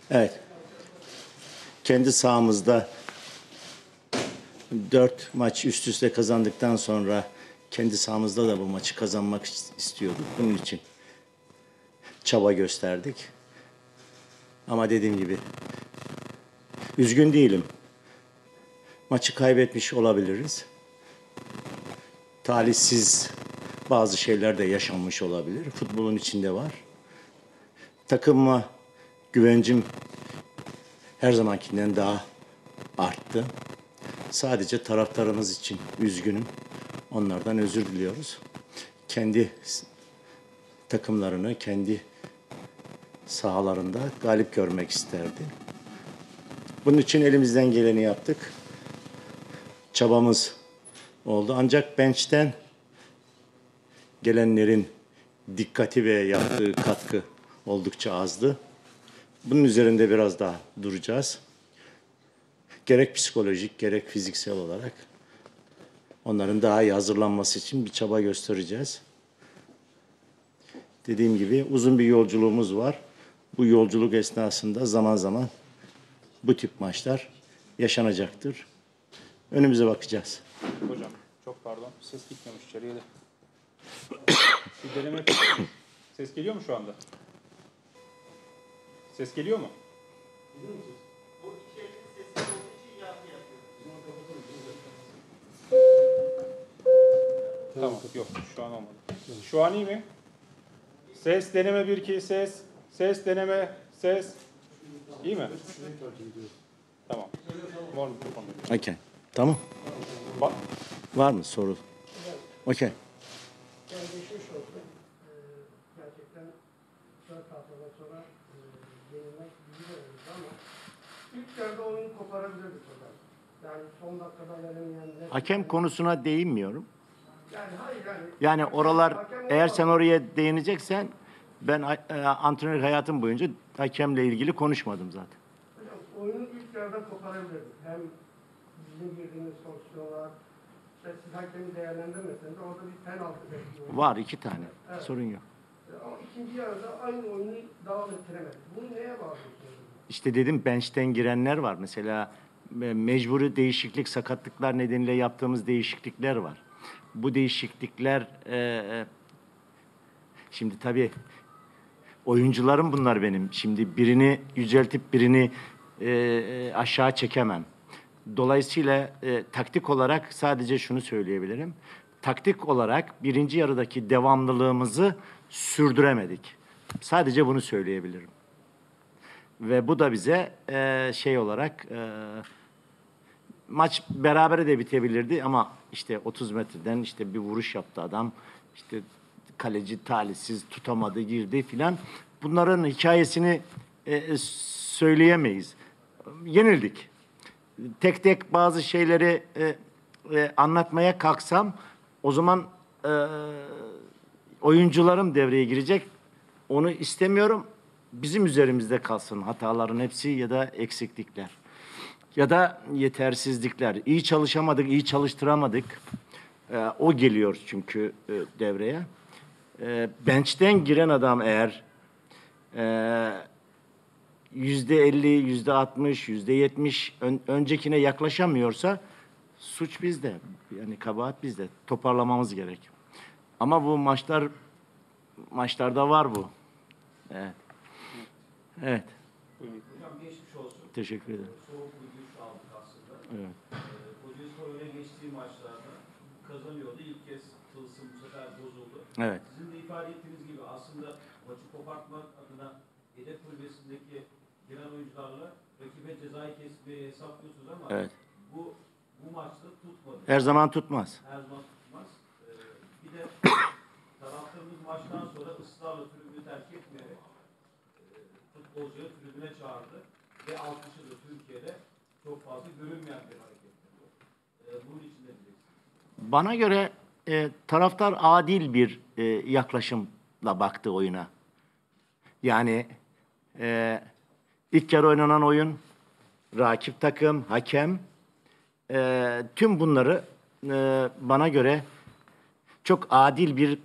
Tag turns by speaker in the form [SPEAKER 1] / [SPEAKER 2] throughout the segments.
[SPEAKER 1] Evet. Kendi sahamızda 4 maç üst üste kazandıktan sonra kendi sahamızda da bu maçı kazanmak istiyorduk. Bunun için çaba gösterdik. Ama dediğim gibi üzgün değilim. Maçı kaybetmiş olabiliriz. Talihsiz bazı şeyler de yaşanmış olabilir. Futbolun içinde var. Takımıma güvencim her zamankinden daha arttı. Sadece taraftarımız için üzgünüm. Onlardan özür diliyoruz. Kendi takımlarını, kendi sahalarında galip görmek isterdi. Bunun için elimizden geleni yaptık. Çabamız oldu. Ancak bench'ten gelenlerin dikkati ve yaptığı katkı oldukça azdı. Bunun üzerinde biraz daha duracağız. Gerek psikolojik, gerek fiziksel olarak onların daha iyi hazırlanması için bir çaba göstereceğiz. Dediğim gibi uzun bir yolculuğumuz var. Bu yolculuk esnasında zaman zaman bu tip maçlar yaşanacaktır. Önümüze bakacağız.
[SPEAKER 2] Hocam çok pardon. Ses gitmiyormuş içeriye de. Bir deneme yapayım. Ses geliyor mu şu anda? Ses geliyor mu? Tamam yok şu an olmadı. Şu an iyi mi? Ses deneme 1 2 ses. Ses deneme ses. İyi mi? Tamam. Var mı mikrofon?
[SPEAKER 1] Okay. Tamam. Var mı soru? Okay.
[SPEAKER 3] Yani geçmiş olsun. Gerçekten 4 haftadan sonra yenilmek güzel oldu ama ilk yarıda oyunu koparabilirdik hocam. Yani son dakikada veremeyenler...
[SPEAKER 1] Hakem konusuna değinmiyorum.
[SPEAKER 3] Yani hayır yani...
[SPEAKER 1] Yani oralar,
[SPEAKER 3] hakem
[SPEAKER 1] eğer sen oraya değineceksen, ben antrenör hayatım boyunca hakemle ilgili konuşmadım zaten.
[SPEAKER 3] Hocam oyunu ilk yarıda koparabilirdik. Hem bizim girdiğimiz pozisyonlar, işte siz hakemi değerlendirmeseniz orada bir penaltı bekliyoruz.
[SPEAKER 1] Var 2 tane.
[SPEAKER 3] Evet.
[SPEAKER 1] Sorun yok.
[SPEAKER 3] Ama ikinci yarıda aynı oyunu devam ettiremedik. Bunu neye bağlıyorsunuz?
[SPEAKER 1] İşte dedim, bench'ten girenler var. Mesela mecburi değişiklik, sakatlıklar nedeniyle yaptığımız değişiklikler var. Bu değişiklikler şimdi tabii oyuncularım bunlar benim. Şimdi birini yüceltip birini aşağı çekemem. Dolayısıyla taktik olarak sadece şunu söyleyebilirim. Taktik olarak birinci yarıdaki devamlılığımızı sürdüremedik. Sadece bunu söyleyebilirim. Ve bu da bize şey olarak maç berabere de bitebilirdi ama işte 30 metreden işte bir vuruş yaptı adam. İşte kaleci talihsiz tutamadı, girdi filan. Bunların hikayesini söyleyemeyiz. Yenildik. Tek tek bazı şeyleri anlatmaya kalksam o zaman oyuncularım devreye girecek. Onu istemiyorum. Bizim üzerimizde kalsın hataların hepsi ya da eksiklikler. Ya da yetersizlikler. İyi çalışamadık, iyi çalıştıramadık. O geliyor çünkü devreye. Bench'ten giren adam eğer %50, %60, %70 öncekine yaklaşamıyorsa suç bizde. Yani kabahat bizde. Toparlamamız gerek. Ama bu maçlarda var bu. Evet. Evet.
[SPEAKER 4] Hocam geçmiş olsun.
[SPEAKER 1] Teşekkür ederim.
[SPEAKER 4] Soğuk bir güç aldık aslında.
[SPEAKER 1] Evet.
[SPEAKER 4] Kocaelispor öne geçtiği maçlarda kazanıyordu. İlk kez tılsım bu sefer bozuldu.
[SPEAKER 1] Evet.
[SPEAKER 4] Sizin de ifade ettiğiniz gibi aslında maçı kopartmak adına hedef kulübesindeki giren oyuncularla rakibe cezayı kesmeyi hesaplıyorsunuz ama
[SPEAKER 1] Evet.
[SPEAKER 4] bu maçta tutmadı.
[SPEAKER 1] Her zaman tutmaz.
[SPEAKER 4] Her zaman tutmaz. Bir de taraftarımız maçtan sonra ısrarla tribünü terk etmeyerek futbolcuları tribüne çağırdı ve alkışı da Türkiye'de çok fazla görünmeyen bir hareket. Bunun için ne diyeceksiniz?
[SPEAKER 1] Bana göre taraftar adil bir yaklaşımla baktı oyuna. Yani ilk yarı oynanan oyun, rakip takım, hakem, tüm bunları bana göre çok adil bir kantara koydu. Ve bu kantarın sonucunu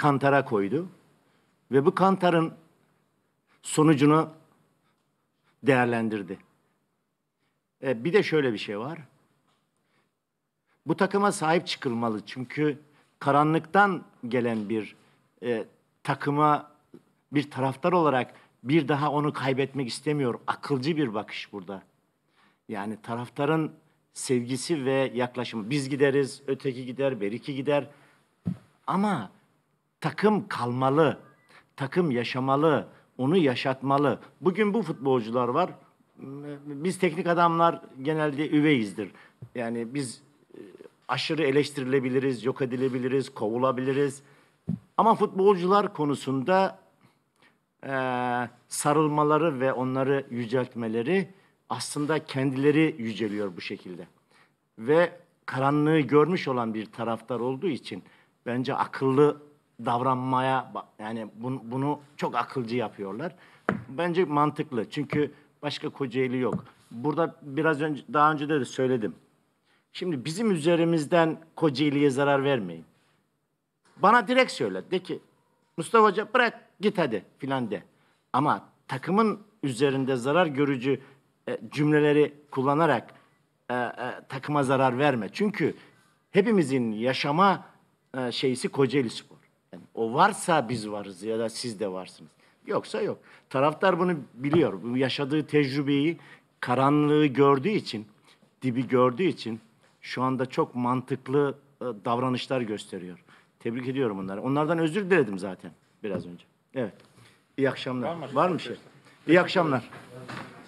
[SPEAKER 1] değerlendirdi. Bir de şöyle bir şey var. Bu takıma sahip çıkılmalı. Çünkü karanlıktan gelen bir takıma bir taraftar olarak bir daha onu kaybetmek istemiyor. Akılcı bir bakış burada. Yani taraftarın sevgisi ve yaklaşımı. Biz gideriz, öteki gider, beriki gider. Ama takım kalmalı, takım yaşamalı, onu yaşatmalı. Bugün bu futbolcular var. Biz teknik adamlar genelde üveyizdir. Yani biz aşırı eleştirilebiliriz, yok edilebiliriz, kovulabiliriz. Ama futbolcular konusunda sarılmaları ve onları yüceltmeleri aslında kendileri yüceliyor bu şekilde. Ve karanlığı görmüş olan bir taraftar olduğu için bence akıllı davranmaya, yani bunu çok akılcı yapıyorlar. Bence mantıklı. Çünkü başka Kocaeli yok. Burada daha önce de söyledim. Şimdi bizim üzerimizden Kocaeli'ye zarar vermeyin. Bana direkt söyle. De ki Mustafa Hoca bırak git hadi filan de. Ama takımın üzerinde zarar görücü cümleleri kullanarak takıma zarar verme. Çünkü hepimizin yaşama şeysi Kocaeli Spor. Yani o varsa biz varız ya da siz de varsınız. Yoksa yok. Taraftar bunu biliyor. Bu yaşadığı tecrübeyi, karanlığı gördüğü için, dibi gördüğü için şu anda çok mantıklı davranışlar gösteriyor. Tebrik ediyorum onları. Onlardan özür diledim zaten biraz önce. Evet. İyi akşamlar. Var mı şey? İyi akşamlar.